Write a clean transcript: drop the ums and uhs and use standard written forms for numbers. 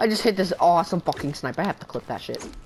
I just hit this awesome fucking snipe. I have to clip that shit.